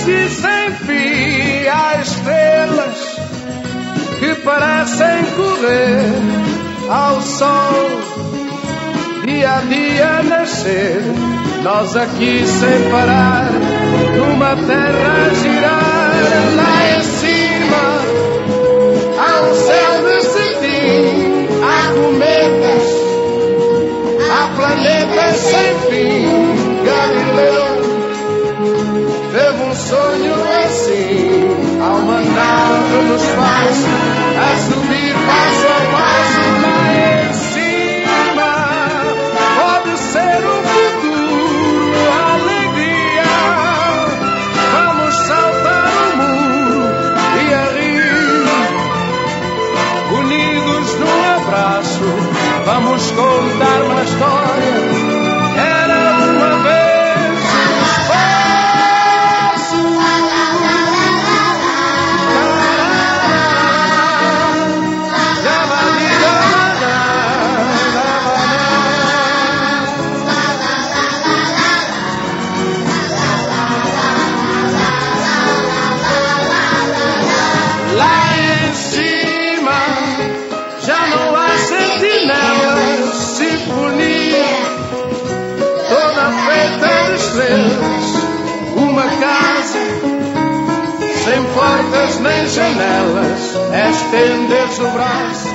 aqui sem fim há estrelas que parecem correr ao sol, dia a dia nascer. Nós aqui sem parar, numa terra a girar. Lá em cima há um céu de cetim, há cometas, há planetas sem fim. Galileu teve um sonho assim, há uma nave no espaço a subir passo a passo. Lá em cima pode ser o futuro, a alegria. Vamos saltar o muro e a rir, unidos num abraço. Vamos contar uma história. Era uma vez um espaço. Lá em cima já não há sentinelas, sinfonia toda feita de estrelas. Uma casa sem portas nem janelas, é estender-se o braço